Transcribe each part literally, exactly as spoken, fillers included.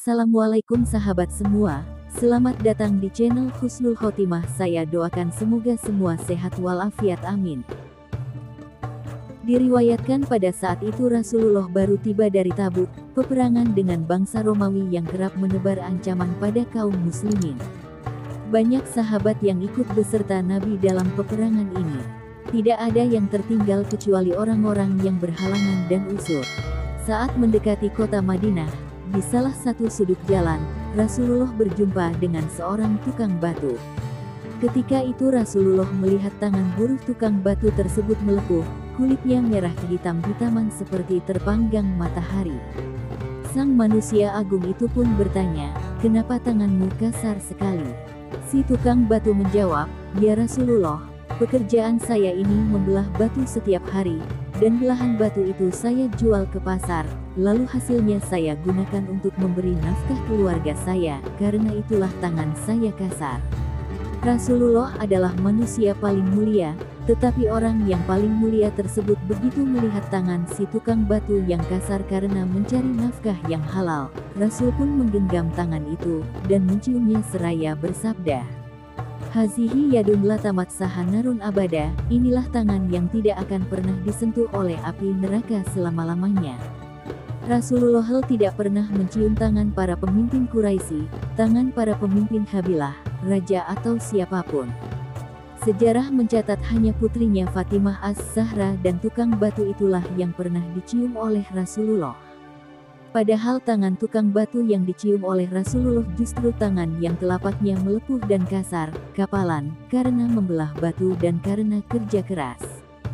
Assalamualaikum sahabat semua, selamat datang di channel Husnul Khotimah. Saya doakan semoga semua sehat walafiat, amin. Diriwayatkan pada saat itu Rasulullah baru tiba dari Tabuk, peperangan dengan bangsa Romawi yang kerap menebar ancaman pada kaum muslimin. Banyak sahabat yang ikut beserta Nabi dalam peperangan ini. Tidak ada yang tertinggal kecuali orang-orang yang berhalangan dan uzur. Saat mendekati kota Madinah, di salah satu sudut jalan, Rasulullah berjumpa dengan seorang tukang batu. Ketika itu Rasulullah melihat tangan buruh tukang batu tersebut melepuh, kulitnya merah kehitam-hitaman seperti terpanggang matahari. Sang manusia agung itu pun bertanya, "Kenapa tanganmu kasar sekali?" Si tukang batu menjawab, "Ya Rasulullah, pekerjaan saya ini membelah batu setiap hari, dan belahan batu itu saya jual ke pasar, lalu hasilnya saya gunakan untuk memberi nafkah keluarga saya, karena itulah tangan saya kasar." Rasulullah adalah manusia paling mulia, tetapi orang yang paling mulia tersebut begitu melihat tangan si tukang batu yang kasar karena mencari nafkah yang halal, Rasul pun menggenggam tangan itu, dan menciumnya seraya bersabda, "Hazihi yadun latamat sahanarun abada, inilah tangan yang tidak akan pernah disentuh oleh api neraka selama-lamanya." Rasulullah tidak pernah mencium tangan para pemimpin Quraisy, tangan para pemimpin Habilah, raja atau siapapun. Sejarah mencatat hanya putrinya Fatimah Az-Zahra dan tukang batu itulah yang pernah dicium oleh Rasulullah. Padahal tangan tukang batu yang dicium oleh Rasulullah justru tangan yang telapaknya melepuh dan kasar, kapalan, karena membelah batu dan karena kerja keras.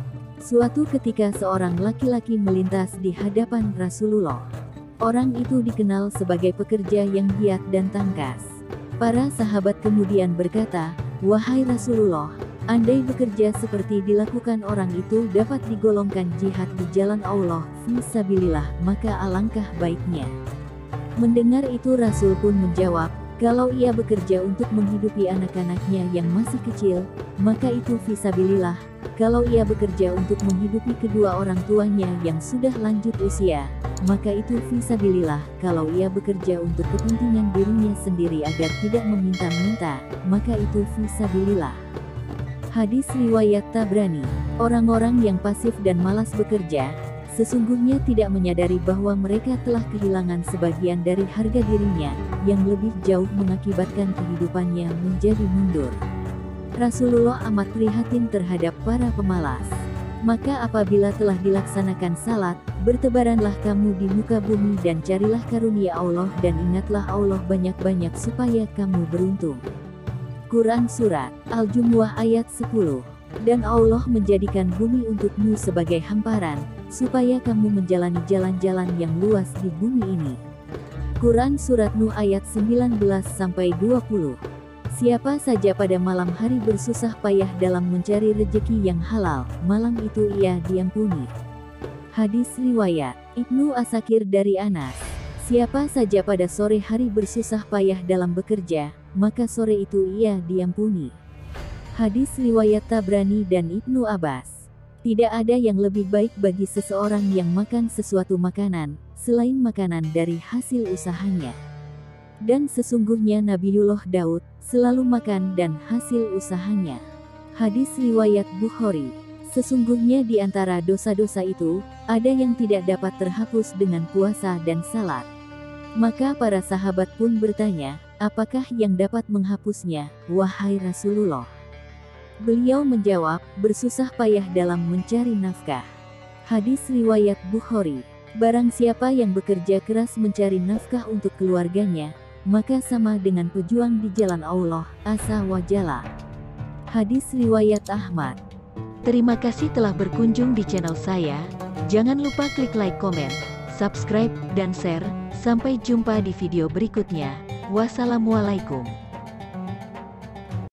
Suatu ketika seorang laki-laki melintas di hadapan Rasulullah. Orang itu dikenal sebagai pekerja yang giat dan tangkas. Para sahabat kemudian berkata, "Wahai Rasulullah, andai bekerja seperti dilakukan orang itu dapat digolongkan jihad di jalan Allah fisabilillah, maka alangkah baiknya." Mendengar itu Rasul pun menjawab, "Kalau ia bekerja untuk menghidupi anak-anaknya yang masih kecil, maka itu fisabilillah. Kalau ia bekerja untuk menghidupi kedua orang tuanya yang sudah lanjut usia, maka itu fisabilillah. Kalau ia bekerja untuk kepentingan dirinya sendiri agar tidak meminta-minta, maka itu fisabilillah." Hadis riwayat Tabrani. Orang-orang yang pasif dan malas bekerja, sesungguhnya tidak menyadari bahwa mereka telah kehilangan sebagian dari harga dirinya, yang lebih jauh mengakibatkan kehidupannya menjadi mundur. Rasulullah amat prihatin terhadap para pemalas. Maka apabila telah dilaksanakan salat, bertebaranlah kamu di muka bumi dan carilah karunia Allah dan ingatlah Allah banyak-banyak supaya kamu beruntung. Quran Surat Al-Jumuah ayat sepuluh. Dan Allah menjadikan bumi untukmu sebagai hamparan, supaya kamu menjalani jalan-jalan yang luas di bumi ini. Quran Surat Nuh ayat sembilan belas sampai dua puluh. Siapa saja pada malam hari bersusah payah dalam mencari rejeki yang halal, malam itu ia diampuni. Hadis riwayat Ibnu Asakir dari Anas. Siapa saja pada sore hari bersusah payah dalam bekerja, maka sore itu ia diampuni. Hadis riwayat Tabrani dan Ibnu Abbas. Tidak ada yang lebih baik bagi seseorang yang makan sesuatu makanan, selain makanan dari hasil usahanya. Dan sesungguhnya Nabiullah Daud selalu makan dan hasil usahanya. Hadis riwayat Bukhari. Sesungguhnya di antara dosa-dosa itu, ada yang tidak dapat terhapus dengan puasa dan salat. Maka para sahabat pun bertanya, "Apakah yang dapat menghapusnya, wahai Rasulullah?" Beliau menjawab, "Bersusah payah dalam mencari nafkah." Hadis riwayat Bukhari. Barang siapa yang bekerja keras mencari nafkah untuk keluarganya, maka sama dengan pejuang di jalan Allah Azza wa Jalla. Hadis riwayat Ahmad. Terima kasih telah berkunjung di channel saya. Jangan lupa klik like, komen, subscribe, dan share. Sampai jumpa di video berikutnya. Wassalamualaikum.